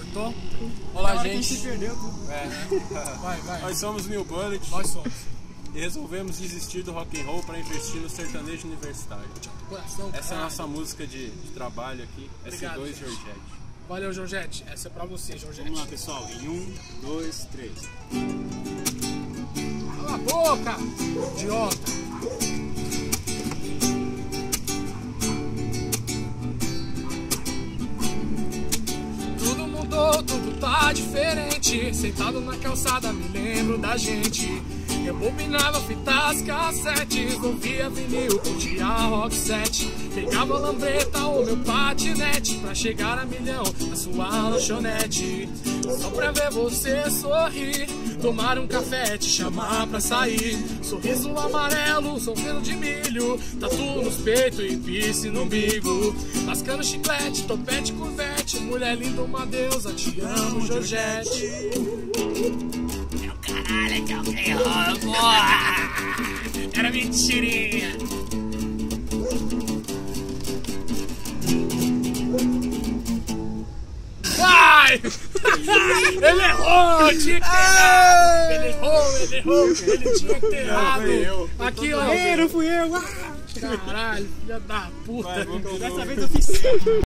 Tô? Olá, gente. Quem se perdeu, Vai. Nós somos New Bullet. Nós somos. E resolvemos desistir do rock and roll para investir no sertanejo universitário. Coração, Essa é a cara. nossa música de trabalho aqui. Obrigado, S2 gente. Georgette. Valeu, Georgette. Essa é pra você, Georgette. Vamos lá, pessoal. Em 1, 2, 3. Cala a boca, idiota. Tudo mudou, tudo tá diferente. Sentado na calçada, me lembro da gente. Eu bobinava fitas cassetes, ouvia vinil, curtia rock set. Pegava a lambreta ou meu patinete pra chegar a milhão na sua lanchonete. Só pra ver você sorrir, tomar um café, te chamar pra sair. Sorriso amarelo, sorriso de milho, tatu nos peitos e piercing no umbigo. Lascando chiclete, topete, curvete, mulher linda, uma deusa, te amo, Georgette. Caralho, que é o que rola, porra! Era mentirinha! Ai! Ele errou! Tinha que ter errado! Ele errou! Ele tinha que ter errado! Aqui, ó! Não fui eu! Caralho, filha da puta! Dessa vez eu fiz certo.